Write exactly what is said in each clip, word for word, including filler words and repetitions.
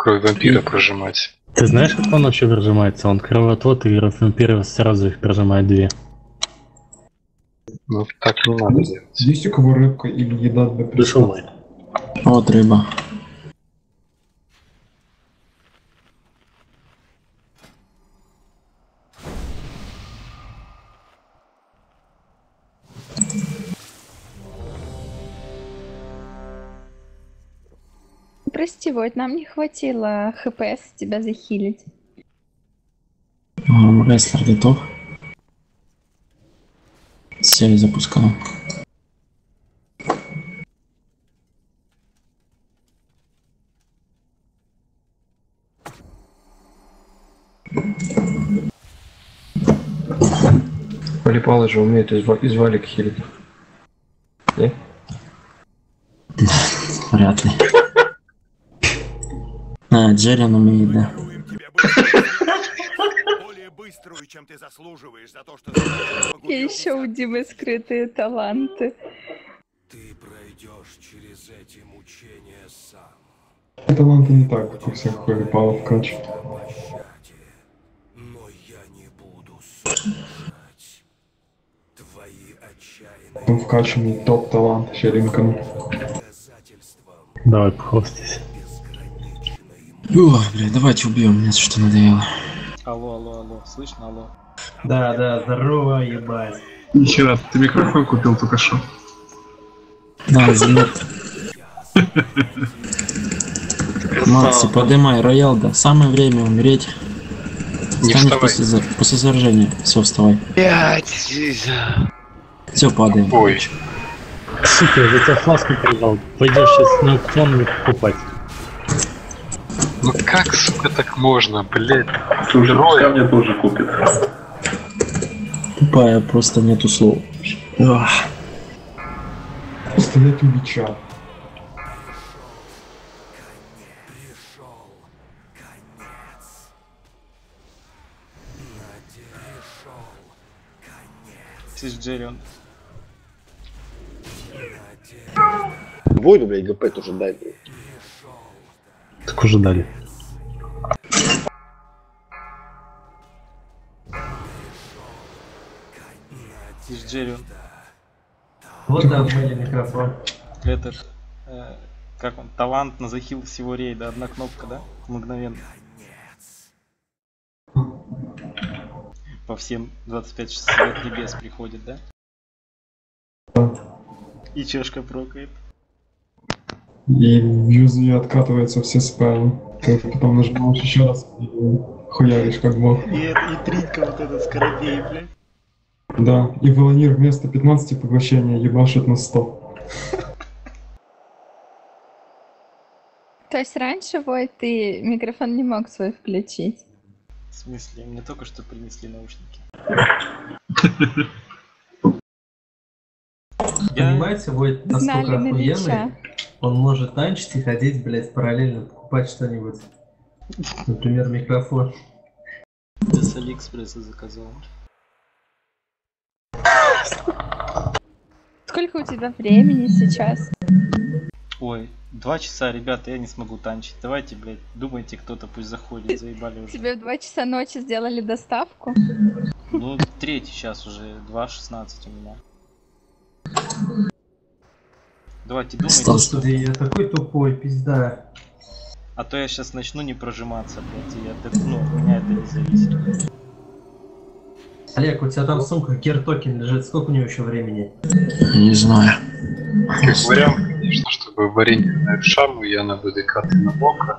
кровь вампира прожимать. Ты знаешь, как он вообще прожимается? Он кровотвод и вампира сразу их прожимает две. Ну так не надо делать. Есть у кого рыбка или еда для Душевой. Вот рыба. Прости, вот нам не хватило хп с тебя захилить. Рестлер готов. Сели запускал. Полипалы же умеют из, из валик хилить. Не? Вряд ли. А, Джерин умеет, да. Быструю, чем ты заслуживаешь за то, что И еще у Димы скрытые таланты. ты пройдешь через эти мучения сам. Таланты не так, как у всех полипалов кач. Но я не буду слушать твои отчаянные Он вкачанный топ талант, щеринками. доказательства. Давай, похвастайся. О, блядь, давайте убьем, мне что надоело. Алло, алло, алло, слышно, алло. Да, да, здорово, ебать. Нихера, ты микрофон купил только что. Да, извини. Макси, подымай роял, да. Самое время умереть. Не Встанешь вставай. после, за- после заражения. Все, вставай. Пять. Все, падаем. Ой. Сука, я за тебя фласку продал. Пойдешь сейчас на аукцион покупать. Ну как, сука, так можно, блядь? Слушай, пускай мне тоже купит. Тупая, просто нету слов. Ах. Стоять у бича. Здесь Джеррион. Войну, блядь, ГП тоже дай, блядь. Так уже дали. Здесь Джеррион. Вот там были микрофон. Этот, э, как он, талант на захил всего рейда. Одна кнопка, да? Мгновенно. По всем двадцать пять шестьдесят небес приходит, да? И чешка прокает. И в юзе откатываются все спеллы. Ты потом нажимаешь еще раз и хуяришь как бог. И, это, и тритка вот этот скоробей, блядь. Да, и Волонир вместо пятнадцати поглощения ебашит на сто. То есть раньше, Вой, ты микрофон не мог свой включить? В смысле? Мне только что принесли наушники. Понимаете, Войт Знали настолько охуенный, новичка. он может танчить и ходить, блядь, параллельно покупать что-нибудь. Например, микрофон. Я с Алиэкспресса заказал. Сколько у тебя времени сейчас? Ой, два часа, ребята, я не смогу танчить. Давайте, блядь, думайте, кто-то пусть заходит, заебали уже. Тебе в два часа ночи сделали доставку? Ну, третий час уже, два шестнадцать у меня. Давайте думайте, что... Господи, я такой тупой, пизда. А то я сейчас начну не прожиматься, блядь, и я, ну, от меня это не зависит. Олег, у тебя там в сумках гер-токен лежит, сколько у него еще времени? Не знаю. Как вариант, конечно, чтобы варенье на шарму, я на ВДК, ты на бока.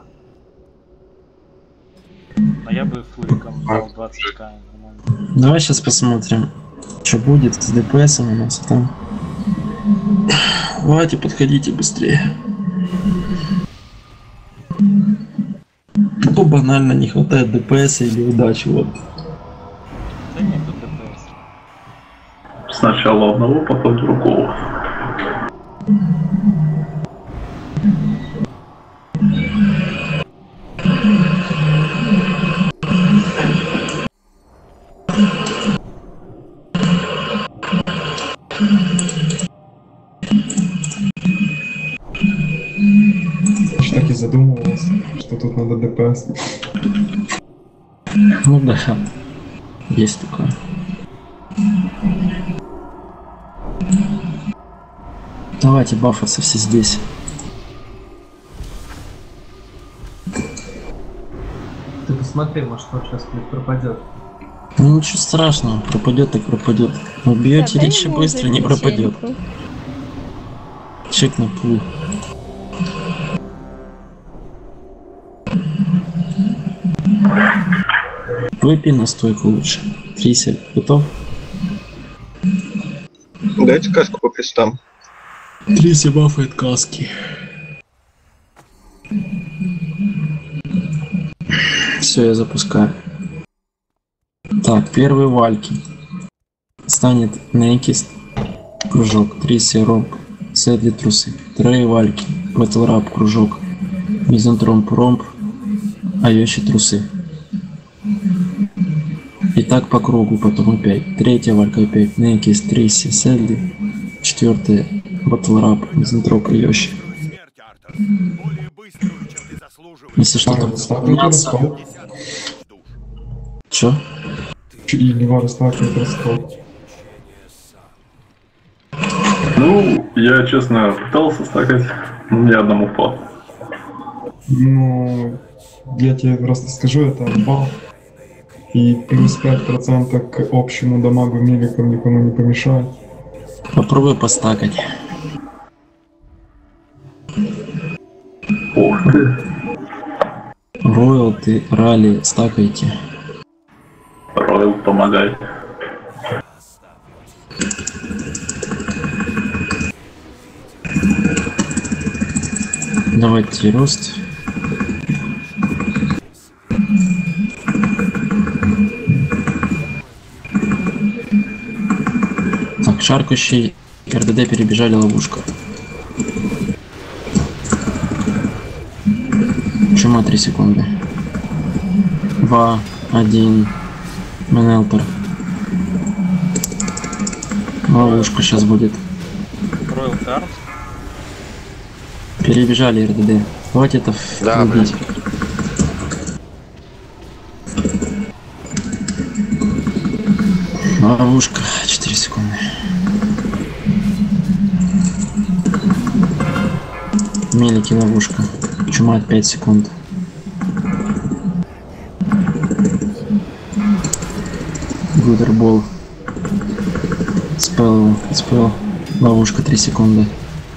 Но я бы флуриком дал двадцать тысяч, нормально. Давай сейчас посмотрим, что будет с ДПСом у нас там. Давайте, подходите быстрее. Тупо банально не хватает ДПС или удачи, вот. Да нет, тут ДПС. Сначала одного, потом другого. Так и задумывался, что тут надо ДПС. Ну да, есть такое. Давайте бафаться все здесь. Ты посмотри, может он сейчас пропадет. Ну ничего страшного, пропадет так пропадет. Убьете Да, Ричи дай ему быстро, уже не пропадет. печеньку. Чек на пул. Выпей настойку лучше. Трися, готов? Дайте каску по крестам. Трися бафает каски. Все, я запускаю. Так, первый Вальки. Станет Некист. Кружок. Трися ромб. Седли трусы. Трей Вальки. Батлрап кружок. Мизантромп ромб. Айоши трусы. И так по кругу, потом опять. Третья Валька опять. Некист, Трися, Седли. Четвертая Батлрап. Мизантроп Айоши. Если что-то стакнется. Чё? И Левара стакнет ростов. Ну, я, честно, пытался стакать, но ни одному впал. Ну, я тебе просто скажу, это баф. И плюс пять процентов к общему дамагу миликам никому не помешает. Попробуй постакать. Ох ты. Роял, ты, Ралли, стакайте. Ройл, помогай. Давайте рост. Так, шаркающий РДД перебежали ловушку. Чума три секунды. Два, один. Менелтер. Ловушка сейчас будет. Ройл карт. Перебежали РДД. Давайте это Да, врубить. Ловушка. четыре секунды. Мелики ловушка. Чума пять секунд. Гудербол. Спел. Спел. Ловушка три секунды.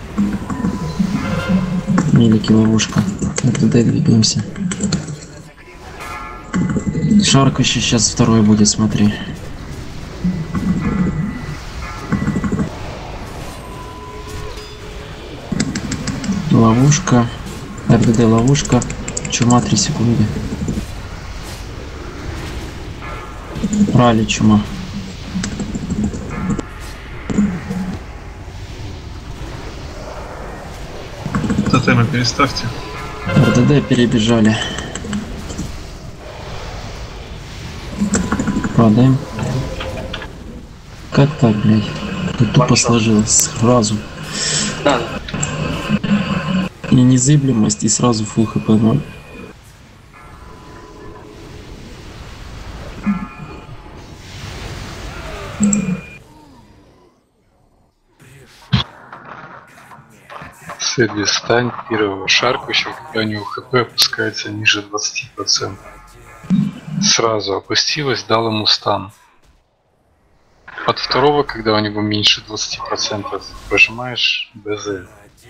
Мелики ловушка. РДД двигаемся. Шаркающий сейчас второй будет, смотри. Ловушка. РДД ловушка. Чума три секунды. Ралли чума. Тотемы переставьте. РДД перебежали. Падаем. Как так, блядь? Тут тупо сложилось сразу. И незыблемость, и сразу фул хп ноль. Седли стань первого шаркающего, когда у него хп опускается ниже двадцати процентов. Сразу опустилась, дал ему стан. От второго, когда у него меньше двадцати процентов, прожимаешь БЗ.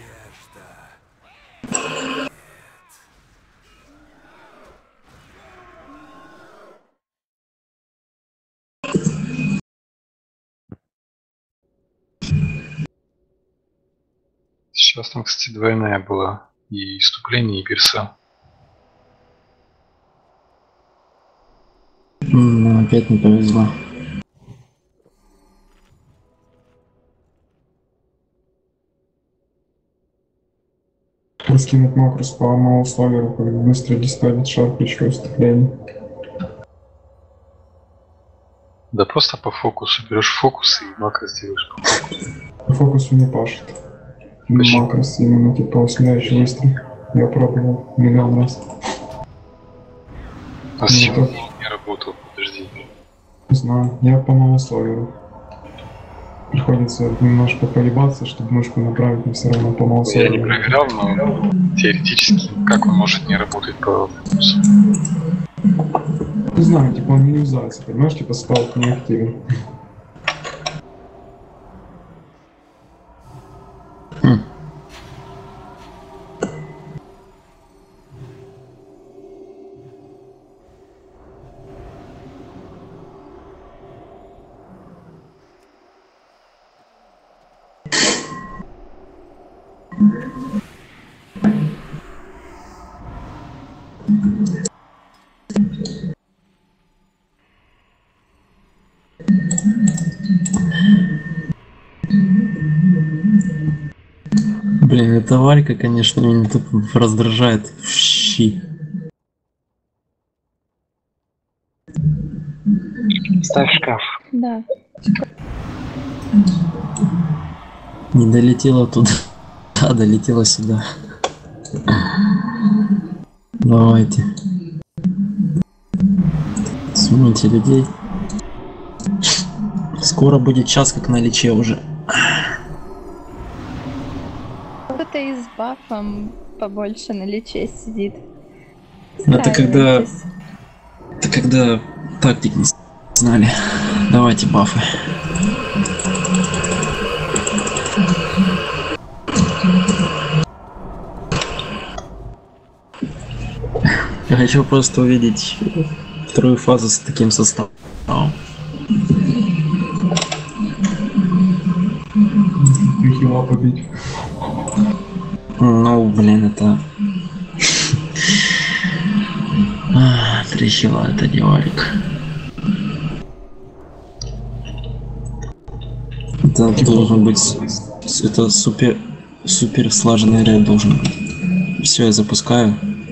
Сейчас там, кстати, двойная была. И иступление, и перса. Ну, опять не повезло. Раскинуть макрос по мауслагеру, как быстро диставить шаркающего вступления. Да просто по фокусу. Берешь фокус и макрос делаешь по фокусу. По фокусу не пашет. Почему? Макрос именно типа усмиряющий выстрел. Я пробовал миллион раз. А с чего он не работал? Подожди. Не знаю, я по малословию. Приходится немножко поебаться, чтобы мышку направить, но все равно по Я малословию. не проверял, но теоретически, как он может не работать по вопросу? Не знаю, типа он не юзается, понимаешь, типа стал неактивен. Хм. Блин, эта Валька, конечно, меня тут раздражает в щи. Ставь шкаф. Да. Не долетела туда, а долетела сюда. Давайте. Смените людей. Скоро будет час, как на лече уже. Кто-то и с бафом побольше на лече сидит. Это когда... Старайтесь. Это когда тактик не знали. Давайте бафы. Я хочу просто увидеть вторую фазу с таким составом. Три хила побить. Ну, блин, это... А, Три хила, это не варик. Это должен быть... с- Это супер... Супер слаженный рейд должен быть. Все, я запускаю.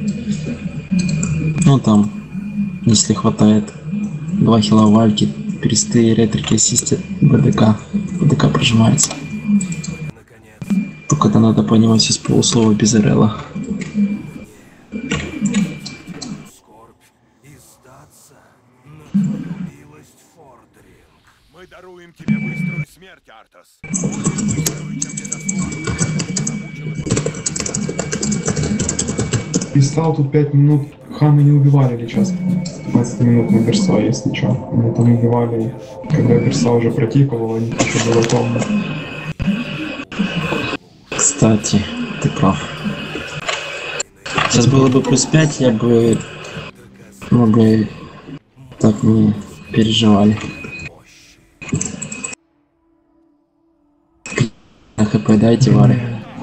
Ну там, если хватает. Два хила вальки, пересты, ретрики, ассисты, БДК. БДК прожимается. Только это надо понимать из полуслова без РЛа. Мы даруем тебе быструю смерть, Артас. Быструю, чем где-то Пистал тут пять минут. Ханы не убивали или час? пятнадцать минут на Берса, если что. Они там убивали, когда Берса уже протикивала, они еще было томно. Кстати, ты прав. Сейчас было бы плюс пять, я бы... Мы бы так не переживали. На хп дайте, Вары.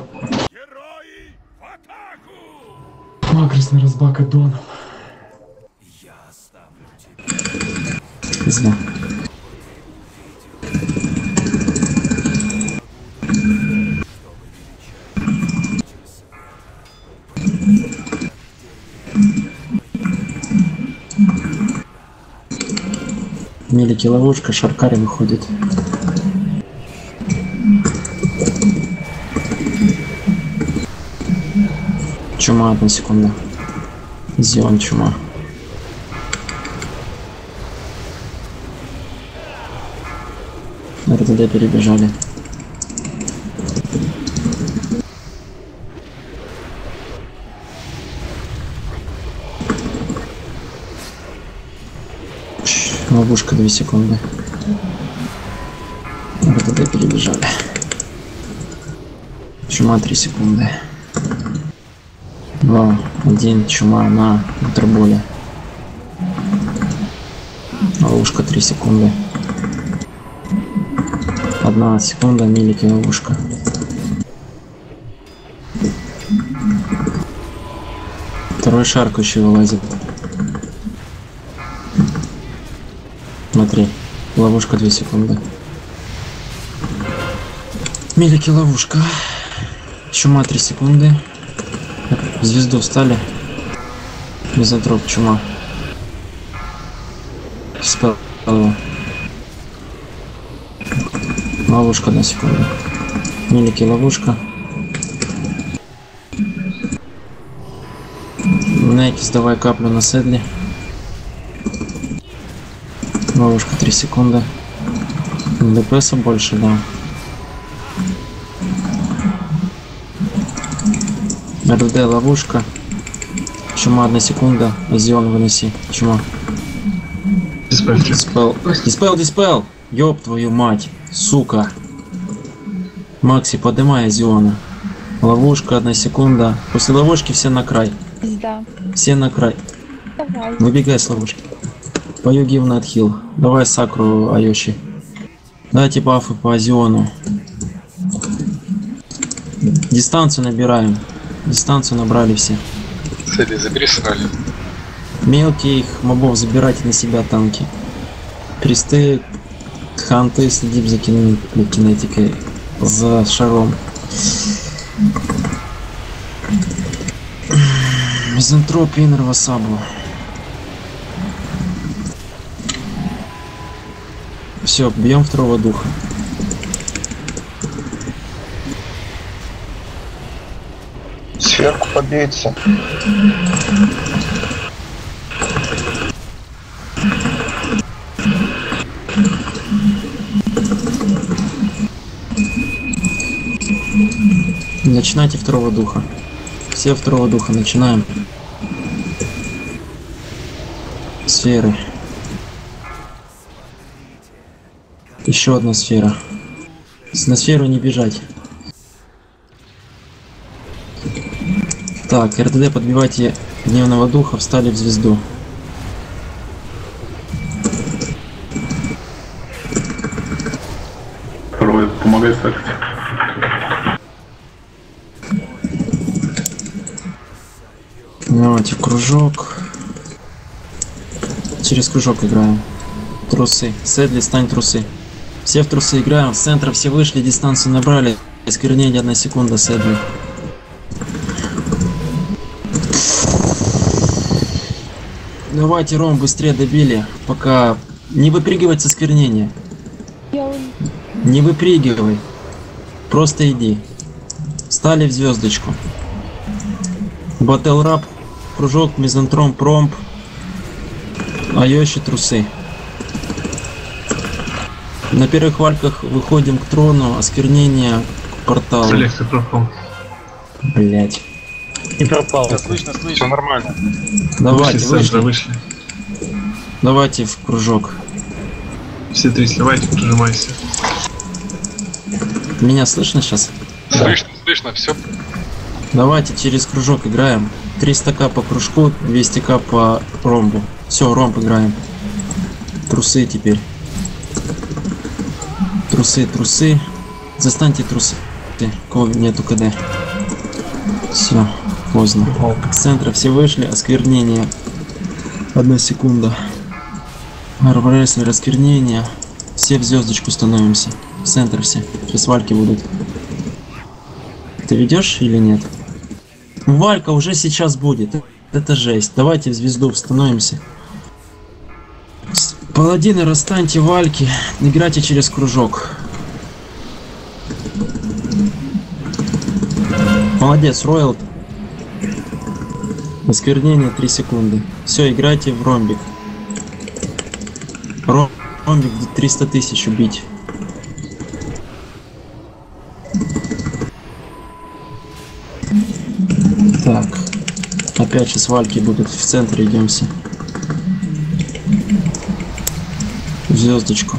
Агресс на разбака Доном. Зна. Мелики ловушка, Шаркари выходит. Чума, одна секунда. Зион чума. РТД перебежали. Ловушка две секунды. РТД перебежали. Чума три секунды. Два, один, чума на бутерболе. Ловушка три секунды. Одна секунда, милики ловушка. Второй шарк еще вылазит. Смотри, ловушка две секунды. Милики ловушка. Чума три секунды. В звезду встали. Мизантроп чума. Спел его. Ловушка на секунду. Милики ловушка. Некис, давай каплю на седли. Ловушка три секунды. ДПСа больше, да. РД ловушка. Чума одна секунда. Азион выноси. Чума. Диспел. Диспел. Диспел, диспел. Ёб твою мать. Сука. Макси, поднимай Азиона. Ловушка, одна секунда. После ловушки все на край. Да. Все на край. Давай. Выбегай с ловушки. Пою гивна отхил. Давай Сакру Айоши. Дайте бафы по Азиону. Дистанцию набираем. Дистанцию набрали все. Цели забери срали. Мелких мобов забирайте на себя танки. Присты, ханты следим за кине... кинетикой. За шаром. Мизантроп, Инер, Васабу. Все, бьем второго духа. Сверху побейте. Начинайте второго духа. Все второго духа начинаем. Сферы. Еще одна сфера. На сферу не бежать. Так, РТД подбивайте гневного духа, встали в звезду. Второй, помогай стакать. Давайте в кружок. Через кружок играем. Трусы. Седли, стань трусы. Все в трусы играем. С центра все вышли, дистанцию набрали. Искоренение одна секунда, Седли. Давайте, Ром, быстрее добили, пока... Не выпрыгивать со сквернения. Не выпрыгивай. Просто иди. Стали в звездочку. Батл рап, кружок, мизантром, промп. Айоши, трусы. На первых вальках выходим к трону, осквернение к порталу. Блять. И пропал. Да, слышно, слышно. Все нормально. Давайте, вышли. вышли. Давайте в кружок. Все три сливайте, прижимайся. Меня слышно сейчас? Слышно, слышно, все. Давайте через кружок играем. триста ка по кружку, двести ка по ромбу. Все, ромб играем. Трусы теперь. Трусы, трусы. Застаньте трусы. Кого нету КД. Все, поздно. С центра все вышли, осквернение. Одна секунда. Арбрестлер, осквернение. Все в звездочку становимся. В центр все. Сейчас вальки будут. Ты ведешь или нет? Валька уже сейчас будет. Это жесть. Давайте в звезду становимся. Паладины, расстаньте вальки. Играйте через кружок. Молодец, Роял. Осквернение три секунды. Все, играйте в ромбик. Ром- ромбик триста тысяч убить. Так. Опять сейчас вальки будут в центре, идемся. В звездочку.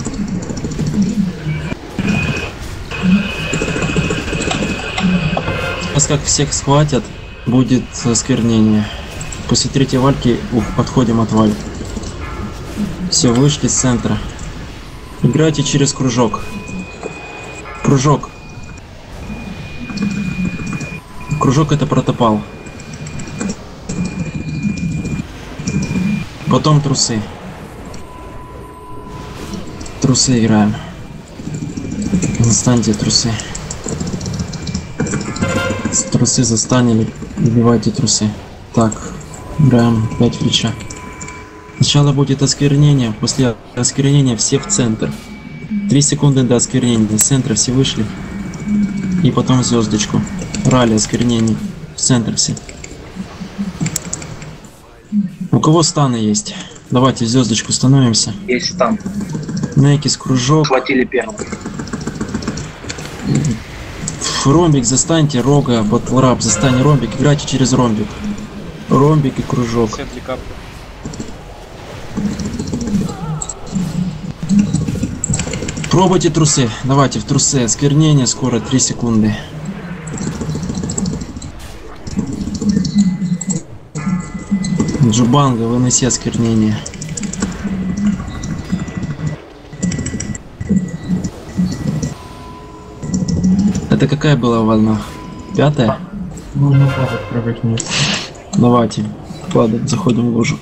Сейчас как всех схватят, будет осквернение. После третьей вальки ух, отходим от валь. Все, вышли с центра. Играйте через кружок. Кружок. Кружок это протопал. Потом трусы. Трусы играем. Застаньте трусы. Трусы застанили. Убивайте трусы. Так, играем пять флича. Сначала будет осквернение, после осквернения все в центр. три секунды до осквернения. С центра все вышли. И потом в звездочку. Ралли осквернение. В центр все. У кого станы есть? Давайте в звездочку становимся. Есть стан. Некис, кружок. Хватили первым. Ромбик застаньте, рога, батлрап, застань ромбик, играйте через ромбик. Ромбик и кружок. Пробуйте трусы, давайте в трусы, осквернение скоро, три секунды. Джубанга, выноси осквернение. Это какая была волна? Пятая? Нужно падать, прыгать вниз. Давайте, падать, заходим в лужу.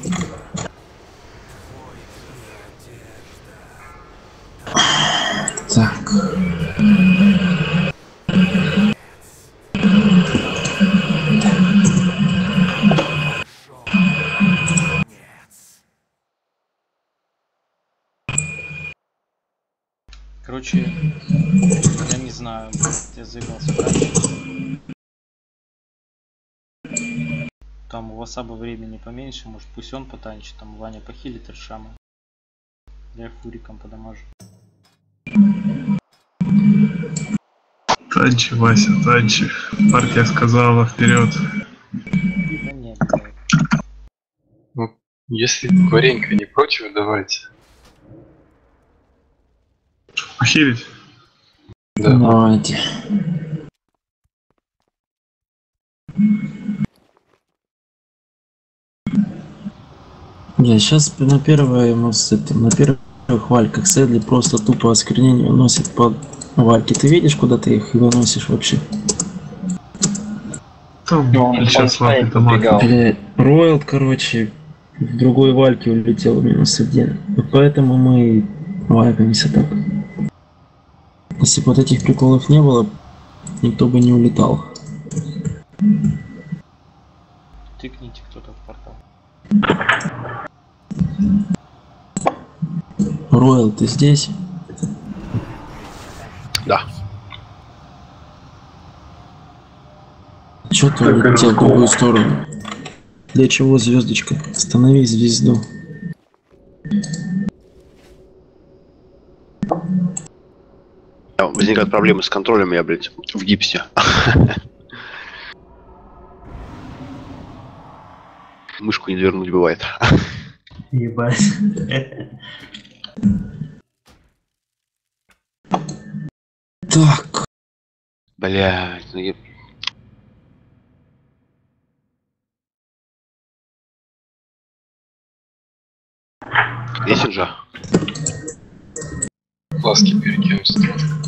Так. Короче, я не знаю, я заебался раньше. Там у Васаба времени поменьше, может пусть он потанчит, там Ваня похилит решама. Я фуриком подамажу. Танчи, Вася, танчи. Партия сказала, вперед. Да нет, Ну, если Варенька не против, давайте. Похилить? Да. Давайте. Я сейчас на первое, ну, с этим, на первых вальках Сэдли просто тупо осквернение уносит под вальки. Ты видишь, куда ты их выносишь вообще? Там сейчас лапы томаты. Ройл, короче, в другой вальке улетел минус один. И поэтому мы вайпаемся так. Если бы вот этих приколов не было, никто бы не улетал. Тыкните кто-то в портал. Ройл, ты здесь? Да. Чё ты улетел в другую сторону? Для чего звездочка? Останови звезду. Возникают проблемы с контролем, я, блядь, в гипсе. Мышку не двернуть бывает. Ебать. Так. Блядь, ну я... Есть инжа? Ласки перекинемся.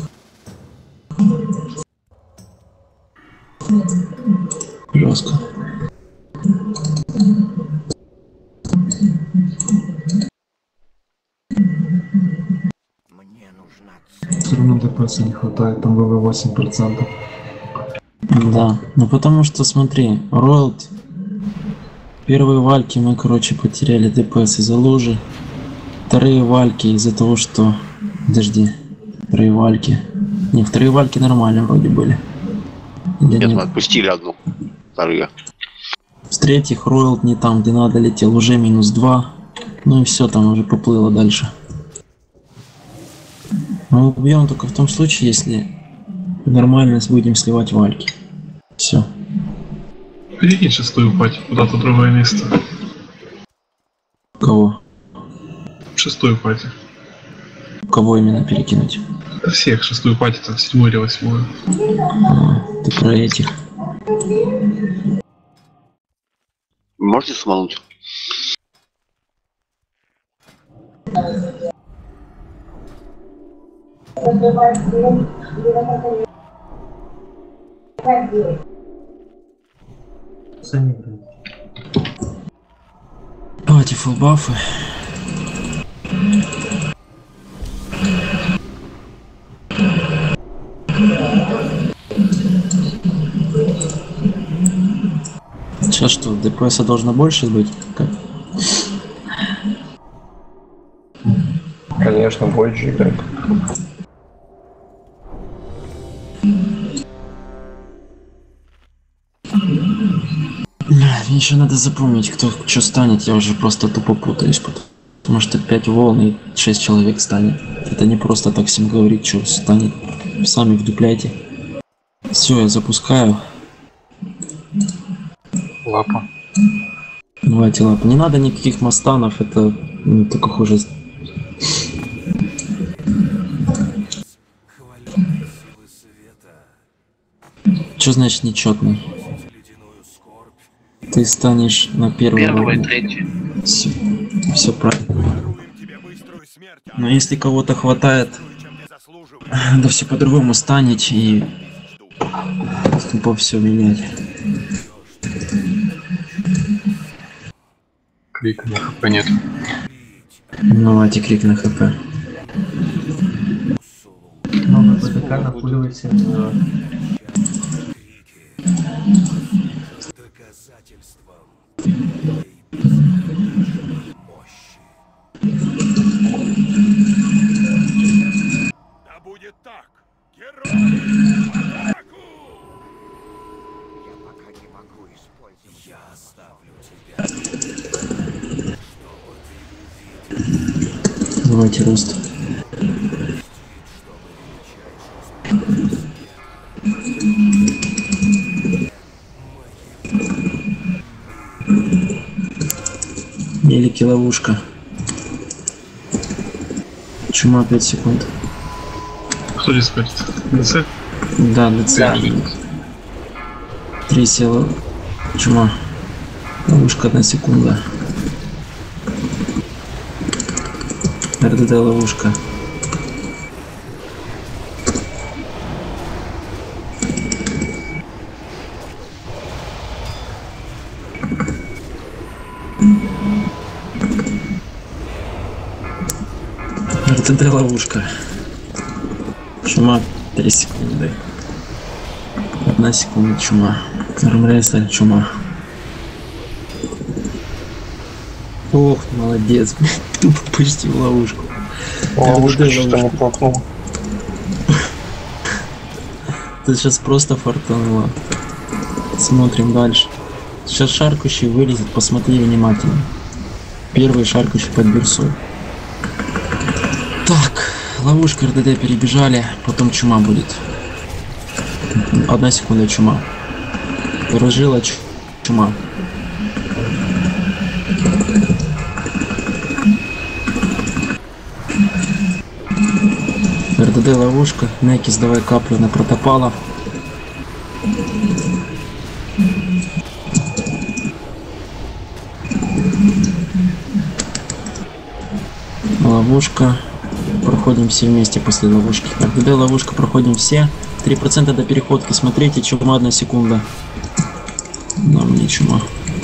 Жестко. Все равно ДПС не хватает, там ВВ восемь процентов. Да, ну потому что смотри, Ройлд, первые вальки мы, короче, потеряли ДПС из-за лужи. Вторые вальки из-за того, что... Подожди, вторые вальки. Не, вторые вальки нормально вроде были. Нет, нет, мы отпустили одну. Вторые. В-третьих, Ройлд не там, где надо, летел, уже минус два. Ну и все, там уже поплыло дальше. Мы убьем только в том случае, если нормально будем сливать вальки. Все. Перекинь шестую пати куда-то в другое место. Кого? Шестую пати. Кого именно перекинуть? Всех, шестую пати, там седьмую или восьмую. А, ты про этих. Можете смолнуть? Давайте фулбафы. Сейчас что, ДПС должно больше быть? Как? Конечно, больше играть. Мне еще надо запомнить, кто что станет, я уже просто тупо путаюсь. Потому что пять волн и шесть человек станет. Это не просто так всем говорить, что станет. Сами вдупляйте. Все, я запускаю. Лапа. Давайте лапу. Не надо никаких мастанов, это ну, только хуже. Что значит нечетный? Ты станешь на первый Первый, третий. Все, все правильно. Но если кого-то хватает, да все по-другому станет и тупо все менять. Крик на хп нет. Давайте крик на хп. Новый БТК напуливает всем дела. Да будет так! Герой! Я пока не могу использовать. Я оставлю тебя. Давайте рост. Великий ловушка. Чума пять секунд. Кто здесь ходит? ДЦ? Да, ДЦ. Три села. Чума. Ловушка одна секунда. РДД ловушка. РДД ловушка. Чума три секунды. Одна секунда чума. Армрестер чума. Ох, молодец. Почти в ловушку. Ловушка что-то не толкнула. Ты сейчас просто фартануло. Смотрим дальше. Сейчас шаркающий вылезет, посмотри внимательно. Первый шаркающий под бирсой. Так, ловушка РДД перебежали, потом чума будет. Одна секунда чума. Разжила чума. РДД ловушка. Некис, давай каплю на протопала. Ловушка. Проходим все вместе после ловушки. РДД ловушка, проходим все. три процента до переходки. Смотрите, чума одна секунда. Да, мне чума.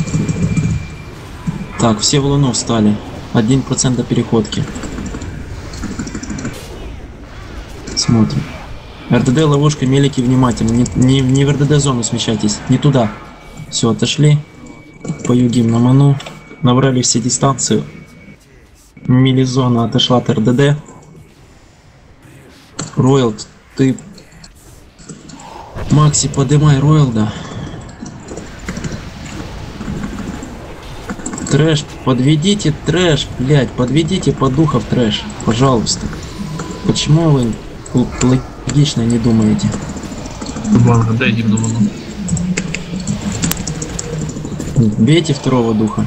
Так, все в луну встали. один процент до переходки. Смотрим. РДД ловушка, мелики внимательно. Не, не, не в РДД зону смещайтесь. Не туда. Все, отошли. Поюгим на ману. Набрали все дистанцию. Милизона отошла от РДД. Роял, ты... Макси, подымай Роял, да. Трэш, подведите трэш, блядь, подведите подухов трэш, пожалуйста. Почему вы логично не думаете? Ладно, дай гимну. Бейте второго духа.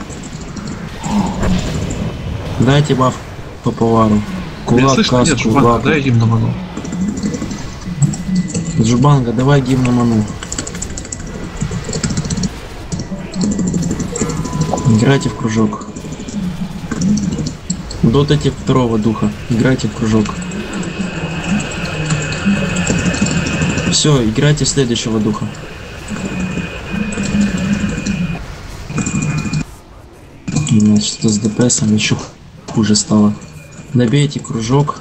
Дайте баф по повару. Кулак, каску, лак. Дай гимну ману. Джубанга, давай гимну ману. Играйте в кружок. Дотайте второго духа. Играйте в кружок. Все, играйте в следующего духа. Что с ДПСом еще хуже стало. Добейте кружок.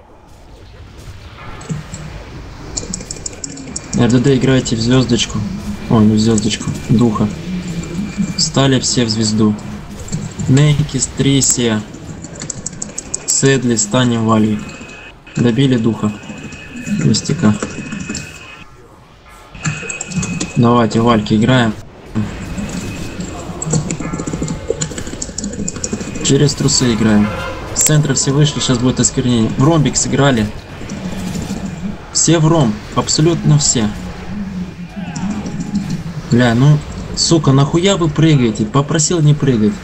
РДД играйте в звездочку. Ой, не в звездочку. Духа. Стали все в звезду. Нейкис, Трисия. Седли, станем Валью. Добили духа. Мистика. Давайте, Вальки, играем. Через трусы играем. С центра все вышли, сейчас будет осквернение. В ромбик сыграли. Все в ромб, абсолютно все. Бля, ну, сука, нахуя вы прыгаете? Попросил не прыгать.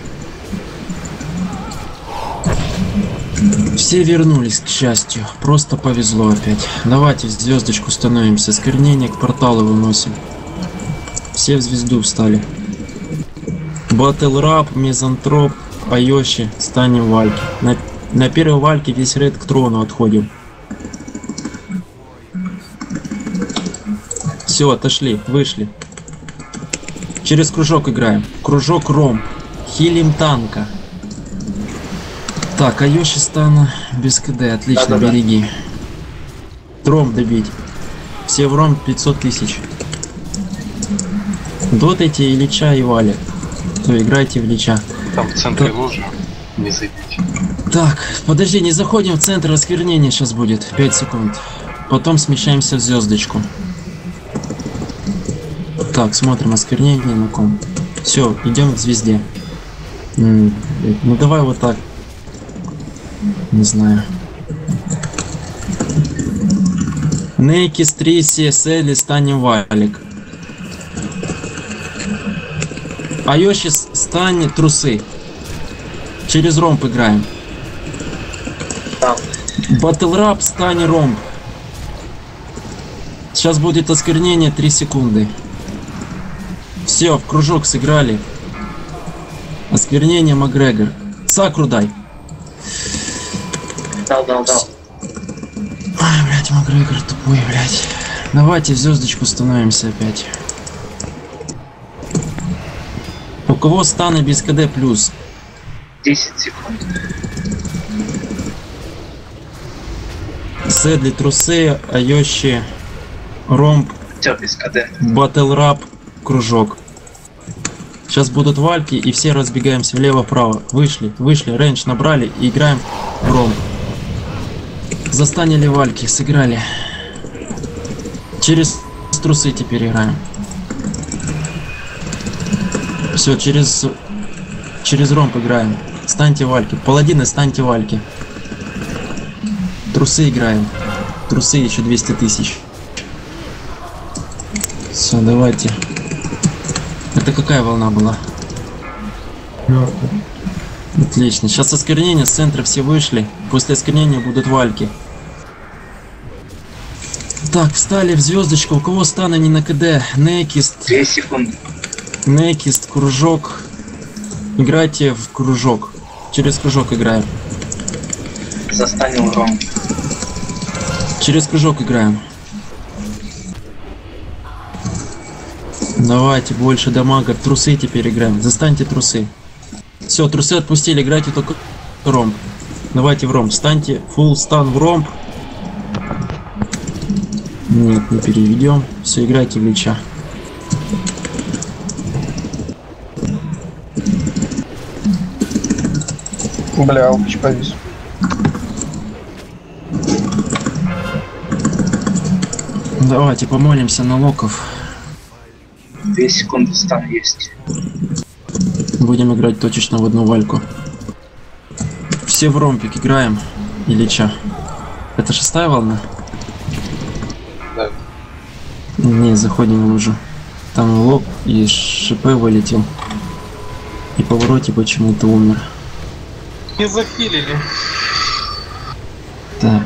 Все вернулись, к счастью. Просто повезло опять. Давайте в звездочку становимся. Осквернение к порталу выносим. Все в звезду встали. Батл Раб, Мизантроп, Айоши, станем вальки. На, на первой вальке весь рейд к трону отходим. Все, отошли, вышли. Через кружок играем. Кружок ромб. Хилим танка. Так, Айоши стана без КД. Отлично, да, да, береги. Да. Ромб добить. Все в ромб пятьсот тысяч. Дотайте и Лича, и Вали. То играйте в Лича. Там в центре лужи. Не зайдите. Так, подожди, не заходим в центр, осквернения сейчас будет. пять секунд. Потом смещаемся в звездочку. Так, смотрим осквернение на ком. Все, идем к звезде. М-м, ну давай вот так. Не знаю. Нейки, Стриси, Селли, станем валик. Айоши, стань трусы. Через ромб играем. Батл Раб, стань ромб. Сейчас будет осквернение, три секунды. Все, в кружок сыграли. Осквернение Макгрегор. Сакру дай. Дал, дал, дал. Ай, блядь, Макгрегор тупой, блядь. Давайте в звездочку становимся опять. У кого станы без КД плюс? десять секунд. Седли, трусы, Айоши, ромб. Все без КД. Батл Раб, кружок. Сейчас будут вальки и все разбегаемся влево-вправо. Вышли, вышли, рейндж набрали и играем в ромб. Застанили вальки, сыграли. Через трусы теперь играем. Все, через через ромб играем. Станьте вальки. Паладины, станьте вальки. Трусы играем. Трусы еще двести тысяч. Все, давайте. Это какая волна была? Отлично. Сейчас осквернение, с центра все вышли. После осквернения будут вальки. Так, встали в звездочку. У кого стана не на КД? Некист. две секунды. Некист, кружок. Играйте в кружок. Через кружок играем. Застанил ром. Через кружок играем. Давайте больше дамага. Трусы теперь играем. Застаньте трусы. Все, трусы отпустили. Играйте только ромб. Давайте в ромб. Станьте. Фулл стан в ромб. Нет, не переведем. Все, играйте в Лича. Бля, Алпыч повис. Давайте помолимся на локов. две секунды стан есть. Будем играть точечно в одну вальку. Все в ромпик играем. Или ча? Это шестая волна? Да. Не, заходим в лужу. Там лоб и ШП вылетел. И по повороте почему-то умер. Не захилили. Так.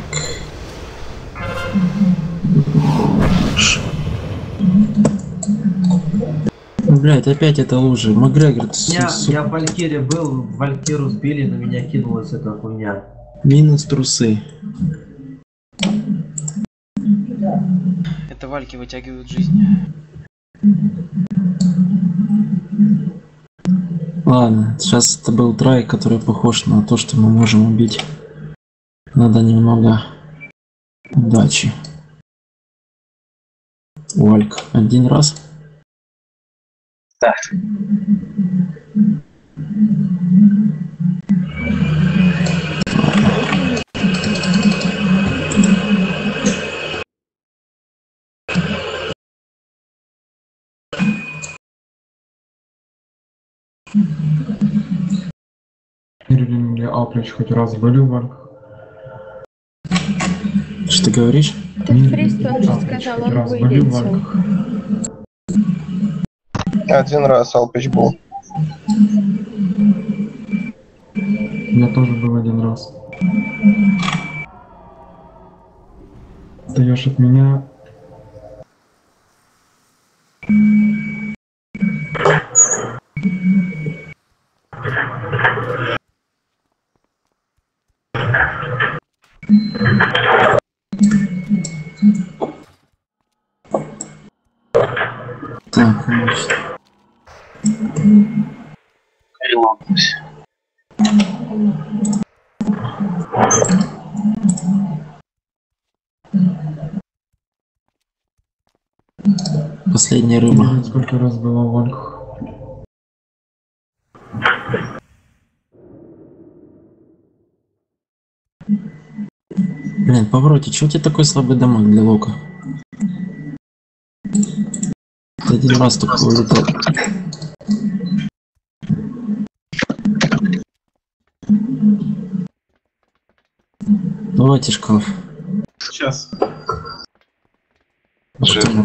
Блять, опять это лужи. Макгрегор, Я, я в Валькире был, Валькиру сбили, на меня кинулась эта хуйня. Минус трусы. Это вальки вытягивают жизнь. Ладно, сейчас это был трай, который похож на то, что мы можем убить. Надо немного удачи. Вальк один раз. Так. Мерлин или Аплич хоть раз были в вальках? Что ты говоришь? Так Фрист, он же сказал, он вылетел. Один раз Алпич был. Я тоже был один раз. Даешь от меня. Так, значит. Релакс. Последняя рыба. Сколько раз было в вальках? Блин, Павроти, чего у тебя такой слабый дамаг для лока? Ты один раз только вылетал. Давайте шкаф. Сейчас. Жирно.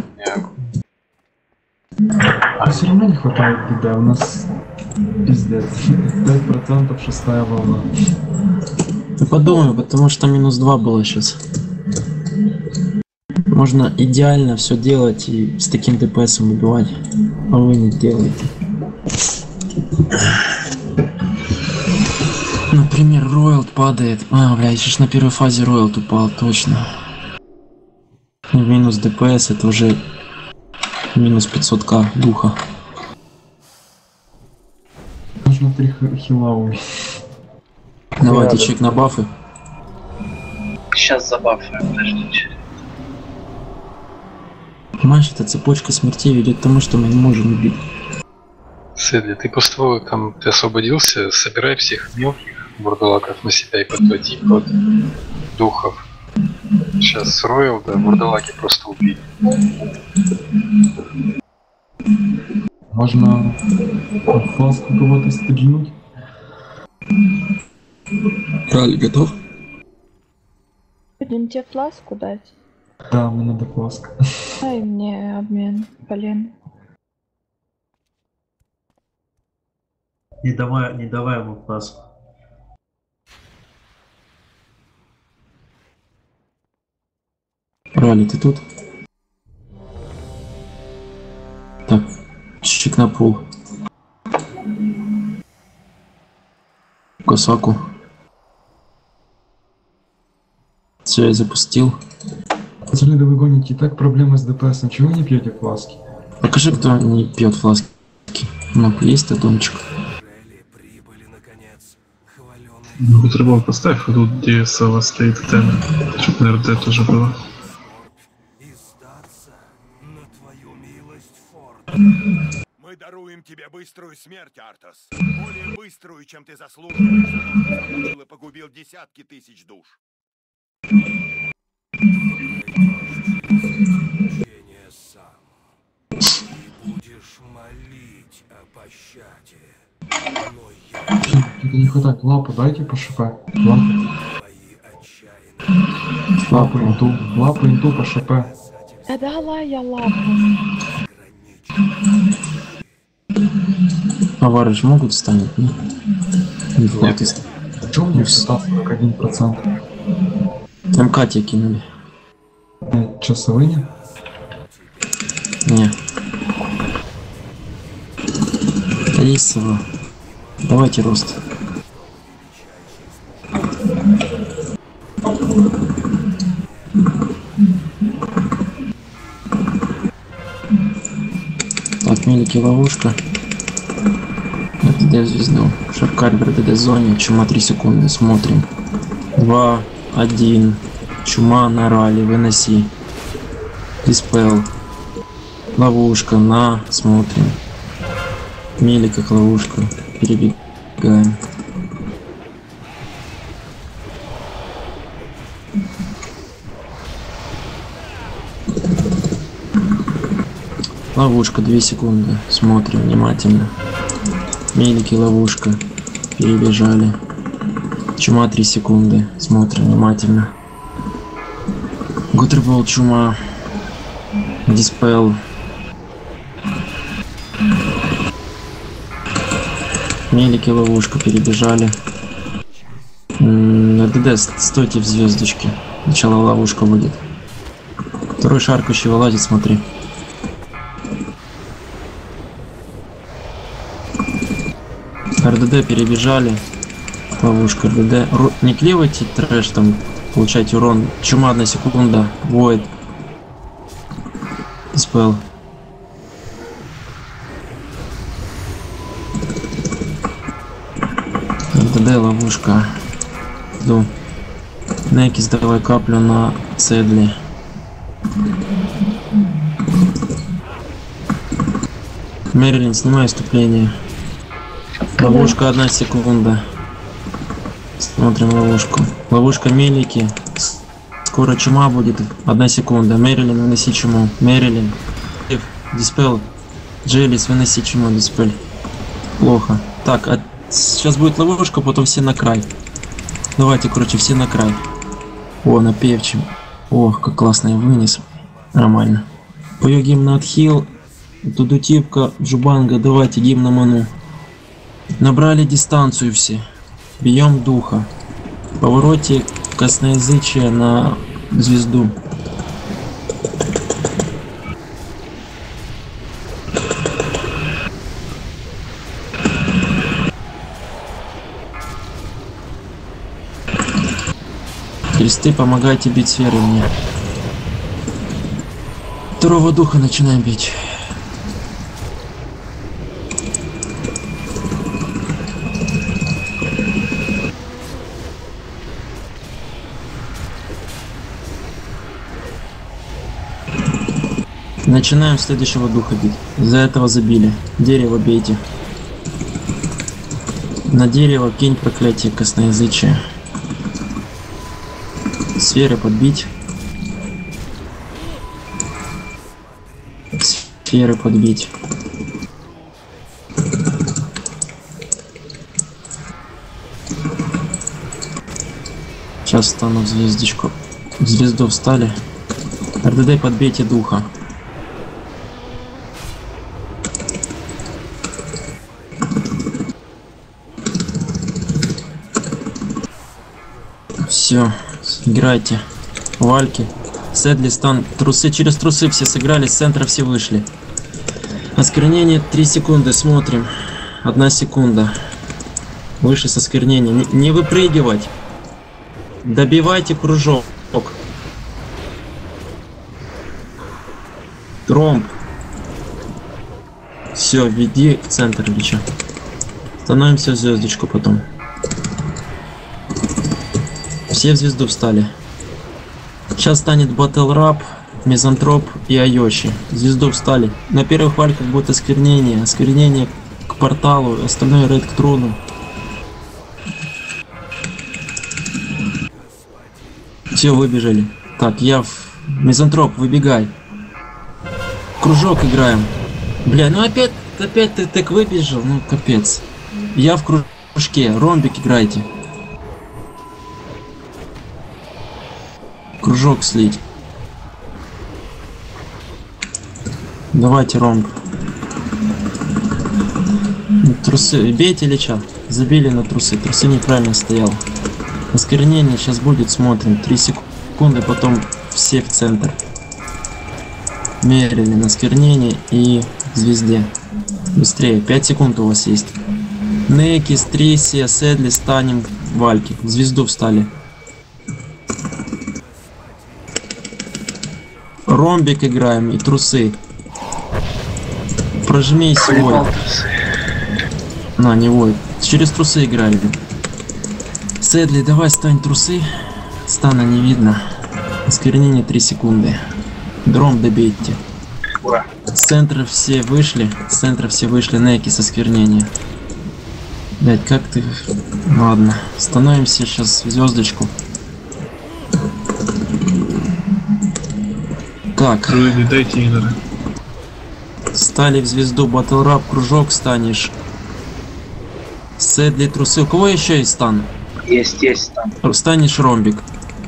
А все равно не хватает ДД, у нас пиздец. пять процентов шестая волна. Ты подумай, потому что минус два было сейчас. Можно идеально все делать и с таким ДПСом убивать, а вы не делаете. Например, Ройлд падает. А, бля, еще ж на первой фазе Ройлд упал, точно. И минус ДПС это уже минус пятьсот ка духа. Нужно три хила убить. Давайте чек на бафы. Сейчас забафаем, подождите. Понимаешь, эта цепочка смертей ведет к тому, что мы не можем убить. Сэдли, ты после того, как там ты освободился, собирай всех мелких вурдалаков на себя и подводи под духов. Сейчас Роял, да, вурдалаки просто убить. Можно фласку кого-то стрельнуть. Ралли готов? Будем тебе фласку дать? Да, мне надо фласка. Дай мне обмен, блин. Не давай, не давай ему фласку. Ралли, ты тут? Так, чик на пол. Косаку. Все, я запустил. Пацаны, да вы гоните, и так проблемы с ДПСом. Чего вы не пьете фласки? Покажи, кто не пьет фласки. Ну, есть татончик. Ну, Бутербол поставь, а тут где Сава стоит тема. Чтоб на РД тоже было. Мы даруем тебе быструю смерть, Артас. Более быструю, чем ты заслуживаешь, потому что замучил и погубил десятки тысяч душ. Будешь молить о пощаде. Это не хватает. Лапу дайте по ШП. Лапу. Лапу инту. Лапу инту по ШП. Да дала я лапу. Аварыч могут станет? Нет. Не хватит. Что у меня сорок один процент? МК тебе кинули. Часовые? Не. Есть сова. Давайте рост. Так, мелики ловушка. ДД звезду. Шаркальбер ДД зоне. Чума три секунды. Смотрим. два, один. Чума на ралли. Выноси. Диспел. Ловушка. На. Смотрим. Меликах ловушка. Перебегаем. Ловушка, две секунды. Смотрим внимательно. Мелики, ловушка. Перебежали. Чума три секунды. Смотрим внимательно. Гутербол, чума. Диспел. Мелики, ловушка, перебежали. РДД, стойте в звездочке. Сначала ловушка будет. Второй шаркающий вылазит, смотри. РДД перебежали. Ловушка РДД. Ру... Не клевайте трэш, там получайте урон. Чума, одна секунда. Void. Диспел. РДД, ловушка. Жду. Некис, давай каплю на Седли. Мэрилин, снимай вступление. Ловушка, одна секунда. Смотрим ловушку. Ловушка Мелики. Скоро чума будет. Одна секунда. Мэрилин, выноси чуму. Мэрилин. Диспел. Джелис, выноси чуму. Диспель. Плохо. Так, а сейчас будет ловушка, потом все на край. Давайте, короче, все на край. О, на певчем. Ох, как классно я вынес. Нормально. Пою гимн на отхил. Тудутипка, Джубанга. Давайте гимн на ману. Набрали дистанцию все. Бьем духа. Повороте косноязычие на звезду. Кресты, помогайте бить сферы мне. Второго духа начинаем бить. Начинаем следующего духа бить. За этого забили. Дерево бейте. На дерево кинь проклятие косноязычия. Сферы подбить. Сферы подбить. Сейчас встану в звездочку. В звезду встали. РДД, подбейте духа. Все, играйте. Вальки. Седли, стан. Трусы, через трусы все сыграли, с центра все вышли. Осквернение три секунды, смотрим. Одна секунда. Выше с осквернения. Не, не выпрыгивать. Добивайте кружок. Тромб. Все, веди в центр бича. Становимся в звездочку потом. Все в звезду встали. Сейчас станет Battle Rap, Мизантроп и Айоши. В звезду встали. На первых вальках будет осквернение. Осквернение к порталу, остальное рейд к трону. Все, выбежали. Так, я в... Мизантроп, выбегай. Кружок играем. Бля, ну опять, опять ты так выбежал, ну капец. Я в кружке, ромбик играйте. Кружок слить. Давайте ромб. Трусы. Бейте лича. Забили на трусы. Трусы неправильно стоял. Осквернение сейчас будет, смотрим. три секунды, потом все в центр. Мерили на осквернение и к звезде. Быстрее. пять секунд у вас есть. Неки, Стрисия, Седли, станем вальки. В звезду встали. Ромбик играем и трусы. Прожми свой. На, не вой. Через трусы играли. Седли, давай стань трусы. Стана не видно. Осквернение три секунды. Дром добейте. Ура. С центра все вышли. С центра все вышли. Неки со осквернения. Блять, как ты... Ладно. Становимся сейчас в звездочку. Так. Не дайте игры. Стали в звезду. Battle Rap, кружок станешь. Седли, трусы. У кого еще есть стан? Есть, есть там. Станешь ромбик.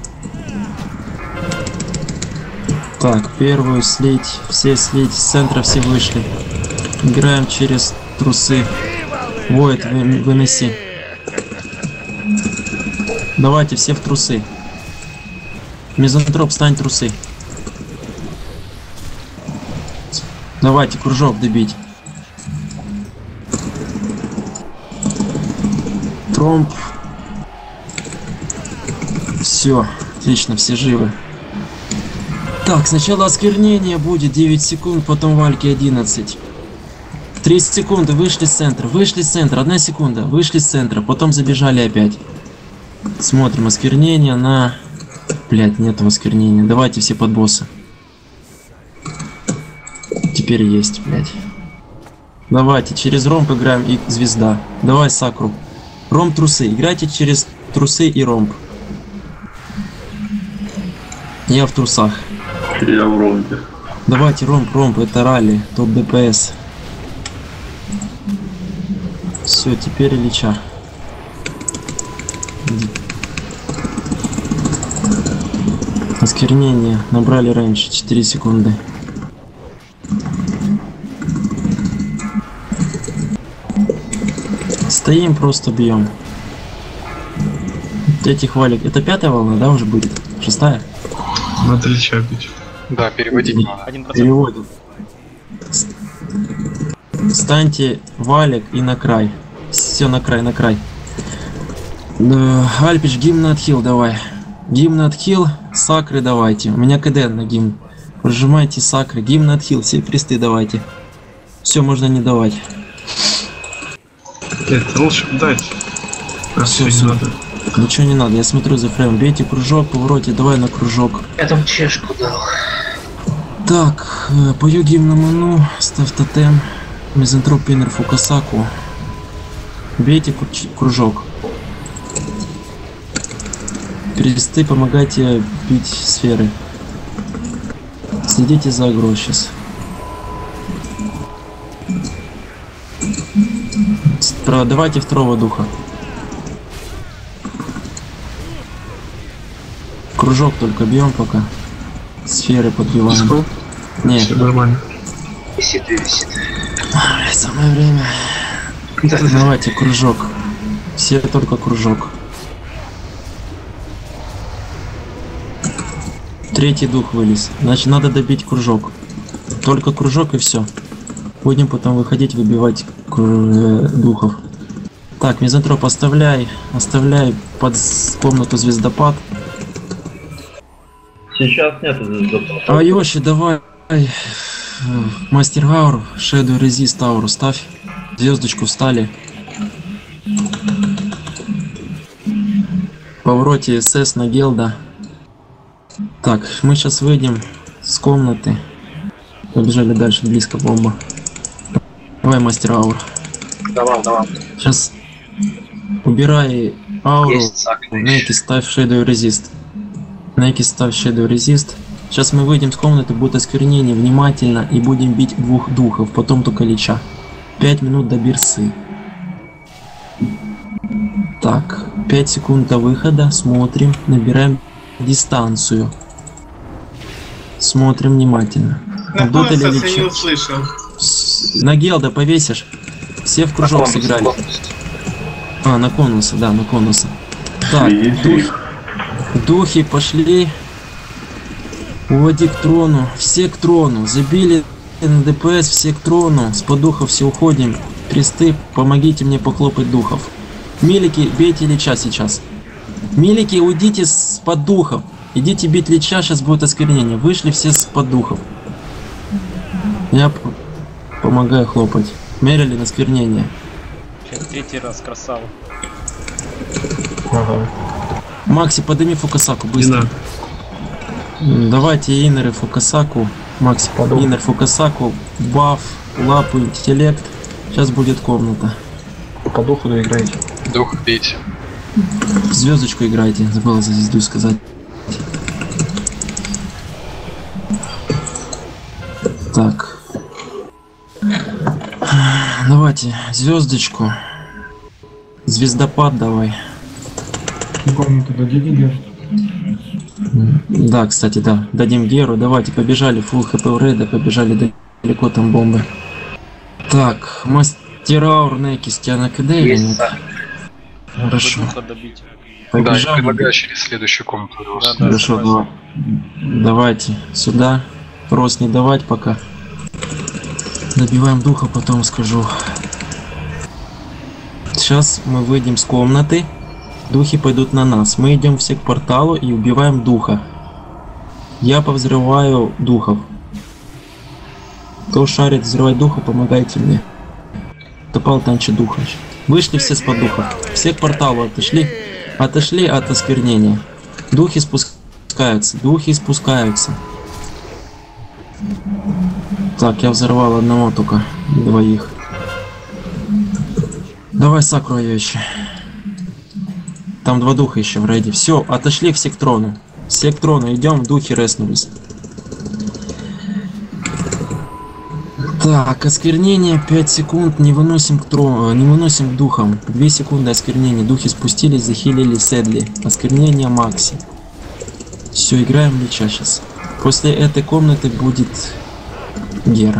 Так, первую слить, все слить, с центра все вышли. Играем через трусы. Воет, вы, выноси. Давайте все в трусы. Мизантроп, стань трусы. Давайте кружок добить. Тромб. Все, отлично, все живы. Так, сначала осквернение будет девять секунд, потом вальки одиннадцать. тридцать секунд, вышли с центра, вышли с центра, одна секунда, вышли с центра, потом забежали опять. Смотрим осквернение на... Блять, нету осквернения. Давайте все под босса. Теперь есть, блять. Давайте, через ромб играем и звезда. Давай сакру. Ромб трусы. Играйте через трусы и ромб. Я в трусах. Я в ромбе. Давайте ромб, ромб, это ралли, топ ДПС. Все, теперь Ильича. Осквернение. Набрали раньше, четыре секунды. Стоим, просто бьем. Этих валик. Это пятая волна, да, уже будет? Шестая? Надо Ильича бить. Да, переводить надо. Переводим. Станьте валик и на край. Все, на край, на край. Да, Альпич, гимн на отхил, давай. Гимн на отхил, сакры давайте. У меня КД на гимн. Прожимайте сакры, гимн на отхил, все кресты давайте. Все, можно не давать. Это лучше дать. А все, не надо. Ничего не надо, я смотрю за фрейм. Бейте кружок, повороте, давай на кружок. Я там чешку дал. Так, пою гимн на ману, ставь тотем. Мизантроп, Пинер, Фукасаку. Бейте кружок. Кресты, помогайте бить сферы. Следите за агро сейчас. Давайте второго духа. Кружок только бьем пока. Сферы подбиваем. Нет. Все нормально. Висит, висит. Самое время. Давайте кружок. Все только кружок. Третий дух вылез. Значит, надо добить кружок. Только кружок и все. Будем потом выходить, выбивать духов. Так, мизантроп оставляй. Оставляй под комнату звездопад. Сейчас нету звездопада. А Йоши, давай. Мастер Аур, Shadow Resist Ауру ставь. Звездочку встали. В повороте СС на Гелда. Так, мы сейчас выйдем с комнаты. Побежали дальше, близко бомба. Давай, мастер Аур. Давай, давай. Сейчас убирай ауру. Нейки ставь Shadow Resist. Нейки ставь Shadow Resist. Сейчас мы выйдем с комнаты, будет осквернение, внимательно, и будем бить двух духов, потом только лича. пять минут до бирсы. Так, пять секунд до выхода, смотрим, набираем дистанцию. Смотрим внимательно. Ждут или лича? На Гелда повесишь. Все в кружок на сыграли. А, на конуса, да, на конуса. Так, дух, духи пошли. Уводи к трону. Все к трону. Забили на ДПС, все к трону. С подухов все уходим. Кресты, помогите мне похлопать духов. Милики, бейте лича сейчас. Милики, уйдите с подухов. Идите бить лича, сейчас будет осквернение. Вышли все с подухов. Я помогаю хлопать. Мерили на осквернение. Сейчас третий раз, красава. Ага. Макси, подними Фукасаку быстро. Давайте инеры Фукасаку. Макси, инер Фукасаку. Баф, лапы, интеллект. Сейчас будет комната. По духу доиграйте. Дух бейте. Звездочку играйте, забыла за звезду сказать. Так. Давайте звездочку. Звездопад давай. Комнату дадите, Гер? Да, кстати, да. Дадим Геру. Давайте, побежали. Фулл хп у рейда, побежали далеко, там бомбы. Так, мастера Урнеки с тебя на КД или нет? Хорошо. Да, я предлагаю через следующую комнату. Да, да, Хорошо, давай. Давайте сюда. Рост не давать пока. Добиваем духа, потом скажу. Сейчас мы выйдем с комнаты. Духи пойдут на нас. Мы идем все к порталу и убиваем духа. Я повзрываю духов. Кто шарит взрывать духа, помогайте мне. Топал танчи духа. Вышли все с-под духов. Все к порталу отошли. Отошли от осквернения. Духи спускаются. Духи спускаются. Так, я взорвал одного только. Двоих. Давай сакру ее еще. Там два духа еще в рейде. Все, отошли все к трону. Все к трону идем, духи реснулись. Так, осквернение пять секунд, не выносим к трону, не выносим к духам. две секунды осквернения. Духи спустились, захилили Седли. Осквернение Макси. Все, играем Лича сейчас. После этой комнаты будет Гера.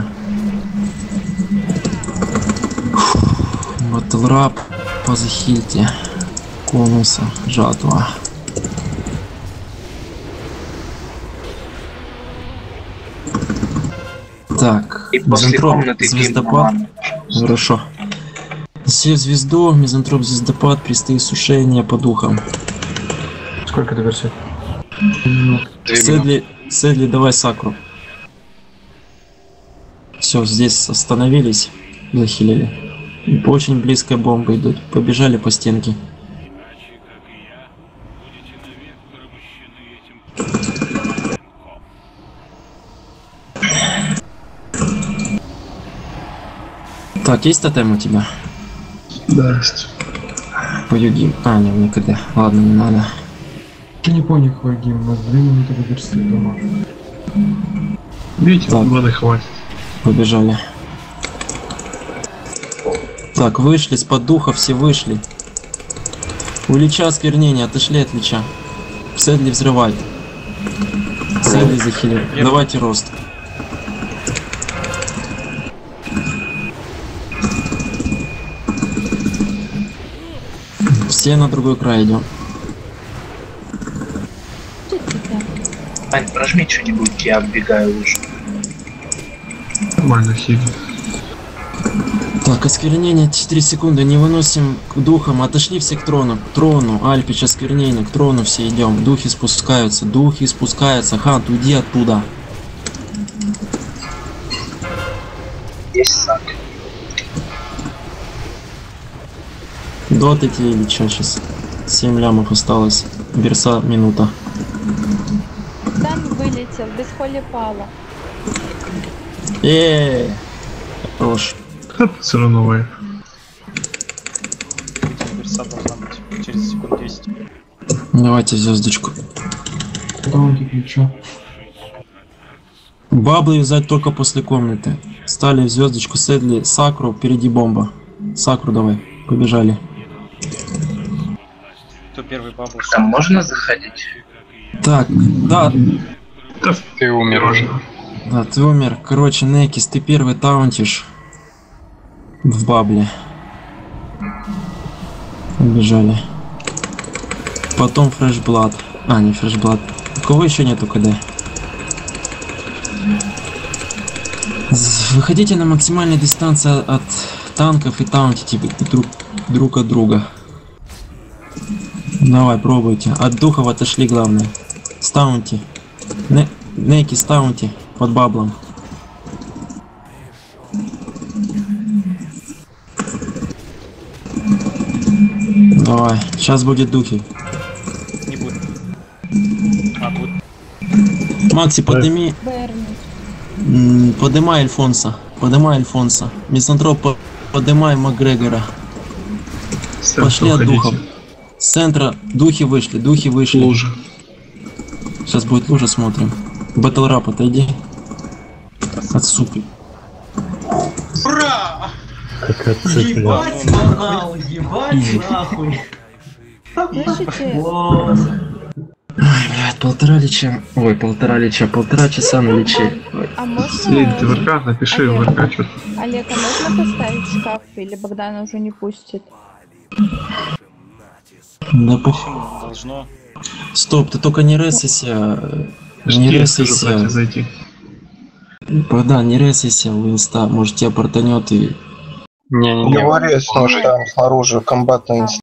Батлрап по захильте. Конуса, жатва. Так, мизантроп, звездопад. Хорошо. Все звезду, мизантроп, звездопад, присты сушения по духам. Сколько до версии? Седли, Седли, давай сакру. Все, здесь остановились, захилили. По очень близкой бомбы идут. Побежали по стенке. Так, есть тотем у тебя? Да, есть. Поюгим. А, не, никогда. Ладно, не надо. Я не понял, какой гейм, у нас две минуты до версии дома. Видите, воды хватит. Побежали. Так, вышли, с-под духа все вышли. У Лича осквернение, отошли от Лича. Седли взрывай. Седли захилил. Давайте рост. Все на другой край идем. Ань, прожми что-нибудь, я оббегаю лучше. Нормально хили. Так, осквернение четыре секунды, не выносим к духам, отошли все к трону, к трону, Альпич, осквернение, к трону все идем, духи спускаются, духи спускаются, Хант, уйди оттуда. Есть сак. Дотайте или что сейчас? семь лямов осталось, Берса минута. Там вылетел, без холи пала. Эээ, хорош. Все равно вайп. Верса должна быть через секунд десять. Давайте звездочку. Таунти ключа. Баблы взять только после комнаты. Стали в звездочку, Седли, Сакру, впереди бомба. Сакру давай, побежали. Кто первый бабл? Там можно заходить? Так, да. Ты умер уже. Да, ты умер. Короче, Некис, ты первый таунтишь. В бабле. Убежали. Потом фрешблад. А, не фрешблад. У кого еще нету КД? Выходите на максимальной дистанции от танков и таунтите друг, друг от друга. Давай, пробуйте. От духов отошли, главное. Стаунти. Не Неки, стаунти. Под баблом. Давай, сейчас будет духи. Не будет. А, будет. Макси, подними. М, Поднимай Альфонса. Поднимай Альфонса. Мизантроп, по- поднимай Макгрегора. Пошли от духов. С центра духи вышли, духи вышли. Лужа. Сейчас будет лужа, смотрим. Батлрап, отойди. Отсупи. Как отцеплял. Ебать, манал, ебать Изи. нахуй. Пишите. Ой, блядь, полтора лича. Ой, полтора лича, полтора часа на личе. Ой. А можно... Слень, ты в РК? Напиши в РК что-то. Олег, а можно поставить шкаф? Или Богдан уже не пустит? Да похуй. Должно. Стоп, ты только не ресайся. Жди, Не я скажу, ресайся. Катя, зайти. Богдан, не ресайся в инста. Может тебя портанет и... Не-не-не. Говори, что там снаружи комбатный инстинкт.